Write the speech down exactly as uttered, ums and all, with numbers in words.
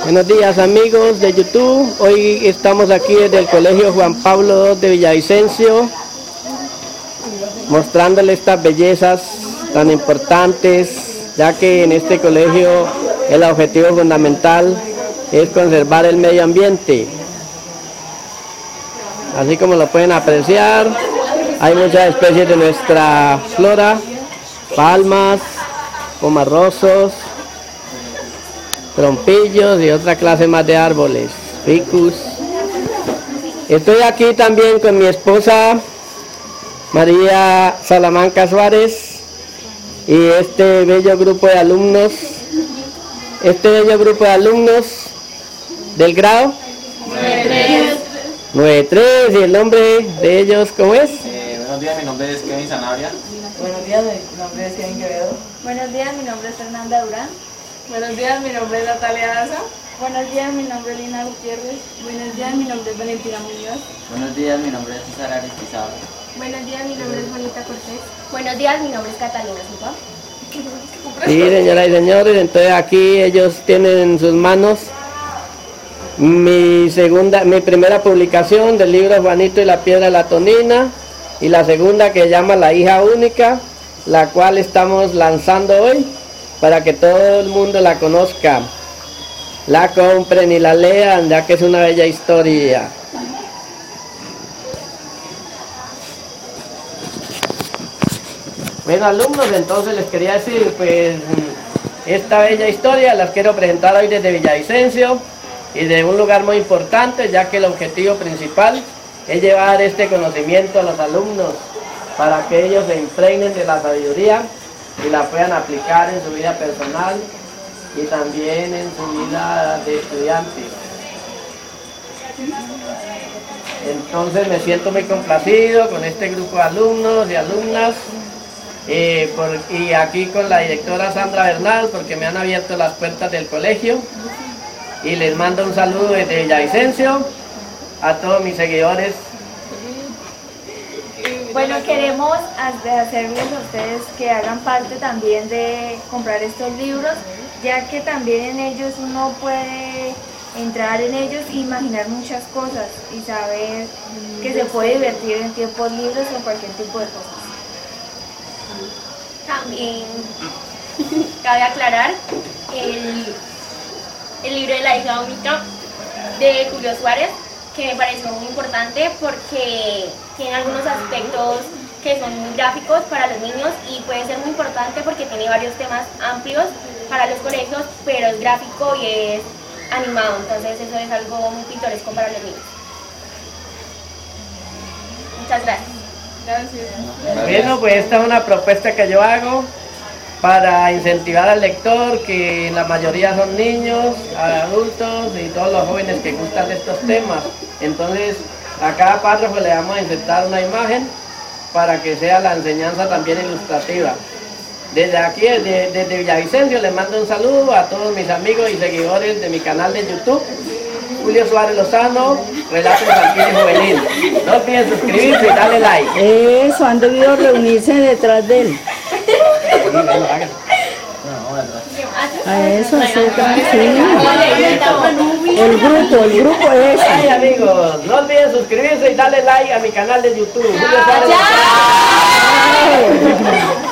Buenos días amigos de YouTube, hoy estamos aquí desde el Colegio Juan Pablo segundo de Villavicencio mostrándoles estas bellezas tan importantes, ya que en este colegio el objetivo fundamental es conservar el medio ambiente. Así como lo pueden apreciar, hay muchas especies de nuestra flora, palmas, pomarrosos, trompillos y otra clase más de árboles, ficus. Estoy aquí también con mi esposa María Salamanca Suárez y este bello grupo de alumnos, este bello grupo de alumnos del grado nueve tres. ¿Y el nombre de ellos cómo es? Eh, buenos días, mi nombre es Kevin Sanabria. Buenos días, mi nombre es Kevin Quevedo. Buenos días, mi nombre es Fernanda Durán. Buenos días, mi nombre es Natalia Daza. Buenos días, mi nombre es Lina Gutiérrez. Buenos días, mi nombre es Valentina Muñoz. Buenos días, mi nombre es César Aristizabal. Buenos días, mi nombre es Juanita Cortés. Buenos días, mi nombre es Catalina Silva. Sí, señoras y señores, entonces aquí ellos tienen en sus manos mi segunda, mi primera publicación del libro Juanito y la piedra de la tonina, y la segunda que se llama La hija única, la cual estamos lanzando hoy para que todo el mundo la conozca, la compren y la lean, ya que es una bella historia. Bueno alumnos, entonces les quería decir, pues esta bella historia las quiero presentar hoy desde Villavicencio y de un lugar muy importante, ya que el objetivo principal es llevar este conocimiento a los alumnos para que ellos se impregnen de la sabiduría y la puedan aplicar en su vida personal y también en su vida de estudiantes. Entonces me siento muy complacido con este grupo de alumnos y alumnas eh, por, y aquí con la directora Sandra Bernal, porque me han abierto las puertas del colegio, y les mando un saludo desde Villavicencio a todos mis seguidores. Bueno, queremos hacerles a ustedes que hagan parte también de comprar estos libros, ya que también en ellos uno puede entrar en ellos e imaginar muchas cosas y saber que se puede divertir en tiempos libres o en cualquier tipo de cosas. También cabe aclarar el, el libro de La hija única de Julio Suárez, que me pareció muy importante porque tiene algunos aspectos que son muy gráficos para los niños y puede ser muy importante porque tiene varios temas amplios para los colegios, pero es gráfico y es animado, entonces eso es algo muy pintoresco para los niños. Muchas gracias. Gracias. Bueno, pues esta es una propuesta que yo hago para incentivar al lector, que la mayoría son niños, adultos y todos los jóvenes que gustan de estos temas. Entonces a cada párrafo le vamos a insertar una imagen para que sea la enseñanza también ilustrativa. Desde aquí, desde, desde Villavicencio, les mando un saludo a todos mis amigos y seguidores de mi canal de YouTube, Julio Suárez Lozano, Relato Infantil y Juvenil. No olviden suscribirse y darle like. Eso, han debido reunirse detrás de él. A eso, así tranquilo. El grupo, el grupo es. Ay amigos, no olviden suscribirse y darle like a mi canal de YouTube, Julio Suárez Lozano.